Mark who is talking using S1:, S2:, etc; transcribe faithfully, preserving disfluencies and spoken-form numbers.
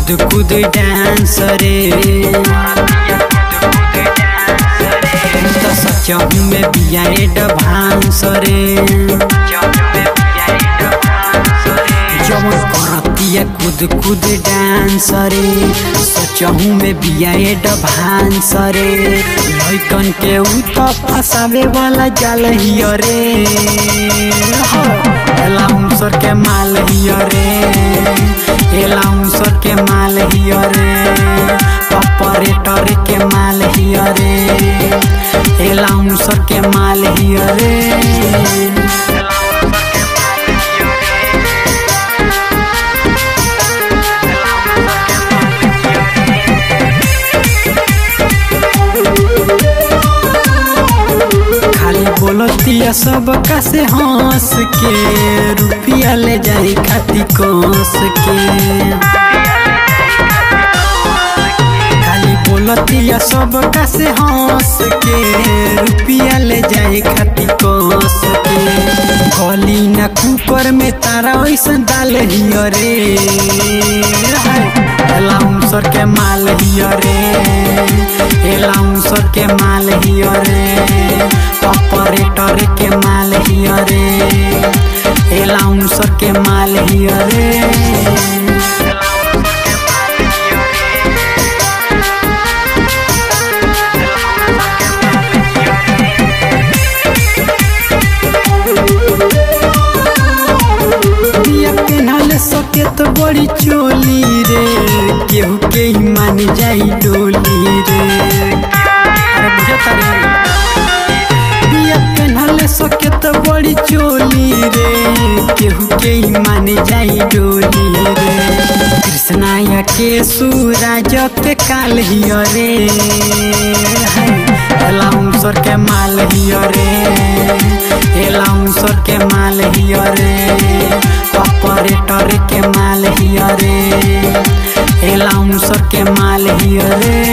S1: कूद कूद डांस रे तो सचहू में बिया एडवांस रे जवन करतिया कूद कूद डांस रे सचहू में बिया एडवांस रे लइकन के उ तो फसावे वाला जाल हिय रे एलाउंसर के माल हिय रे एलाउंसर के माल हिय रे ऑपरेटर के माल हिय रे एलाउंसर के माल हिय रे बोलतिया सब का से हंस के रुपया ले जाए खाती कोस के खाली बोलतिया सब का से हंस के रुपया ले जाए खाती कोस के गली ना कुकर में तारा ऐसा डाल हिय रे एलाउंसर के माल हिय रे एलाउंसर के माल हिय रे ऑपरेटर के माल हिय रे एलाउंसर के माल हिय रे सके तो बड़ी चोली रे केहू के ही मान जाई डोली रे बिया पेन्हले सके तो बड़ी चोली रे केहू के ही मान जाई डोली रे कृष्णाया के सूरज के काल हिय रे एलाउंसर के माल हिय रे एलाउंसर के माल हिय रे ऑपरेटर के माल हिय रे एलाउंसर के माल हिय रे।